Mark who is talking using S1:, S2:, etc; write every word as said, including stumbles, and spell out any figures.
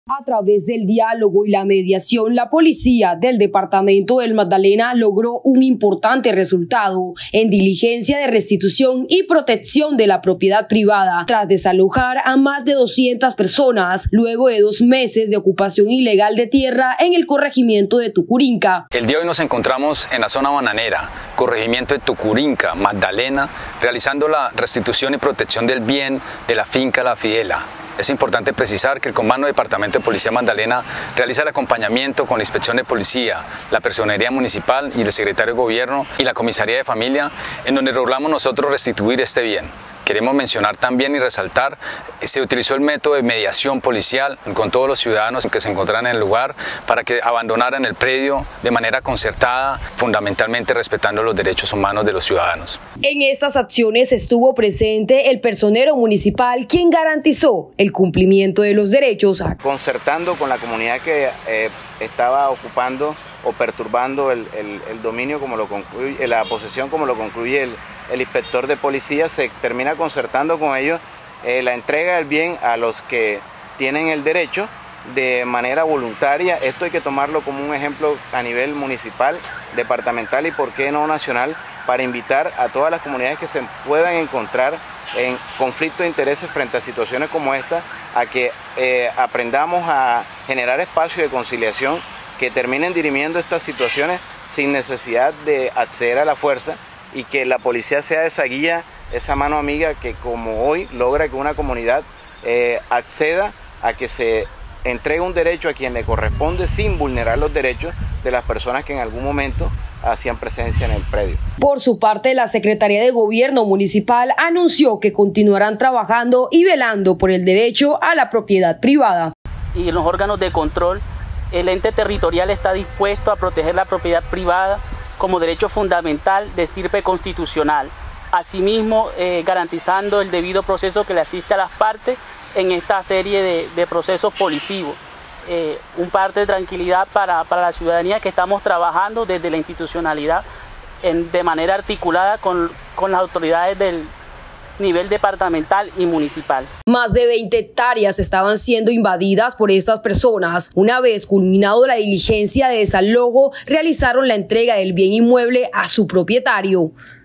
S1: A través del diálogo y la mediación, la policía del departamento del Magdalena logró un importante resultado en diligencia de restitución y protección de la propiedad privada, tras desalojar a más de doscientas personas, luego de dos meses de ocupación ilegal de tierra en el corregimiento de Tucurinca.
S2: El día de hoy nos encontramos en la zona bananera, corregimiento de Tucurinca, Magdalena, realizando la restitución y protección del bien de la finca La Fidela. Es importante precisar que el Comando Departamento de Policía Magdalena realiza el acompañamiento con la Inspección de Policía, la Personería Municipal y el Secretario de Gobierno y la Comisaría de Familia, en donde logramos nosotros restituir este bien. Queremos mencionar también y resaltar, se utilizó el método de mediación policial con todos los ciudadanos que se encontraran en el lugar para que abandonaran el predio de manera concertada, fundamentalmente respetando los derechos humanos de los ciudadanos.
S1: En estas acciones estuvo presente el personero municipal, quien garantizó el cumplimiento de los derechos.
S3: Concertando con la comunidad que eh, estaba ocupando o perturbando el, el, el dominio, como lo concluye, la posesión como lo concluye el, el inspector de policía, se termina concertando con ellos eh, la entrega del bien a los que tienen el derecho de manera voluntaria. Esto hay que tomarlo como un ejemplo a nivel municipal, departamental y por qué no nacional, para invitar a todas las comunidades que se puedan encontrar en conflicto de intereses frente a situaciones como esta, a que eh, aprendamos a generar espacios de conciliación que terminen dirimiendo estas situaciones sin necesidad de acceder a la fuerza, y que la policía sea esa guía, esa mano amiga que como hoy logra que una comunidad eh, acceda a que se entregue un derecho a quien le corresponde sin vulnerar los derechos de las personas que en algún momento hacían presencia en el predio.
S1: Por su parte, la Secretaría de Gobierno Municipal anunció que continuarán trabajando y velando por el derecho a la propiedad privada.
S4: Y en los órganos de control, el ente territorial está dispuesto a proteger la propiedad privada como derecho fundamental de estirpe constitucional, asimismo eh, garantizando el debido proceso que le asiste a las partes en esta serie de, de procesos policivos. Eh, un parte de tranquilidad para, para la ciudadanía, que estamos trabajando desde la institucionalidad en, de manera articulada con, con las autoridades del nivel departamental y municipal.
S1: Más de veinte hectáreas estaban siendo invadidas por estas personas. Una vez culminado la diligencia de desalojo, realizaron la entrega del bien inmueble a su propietario.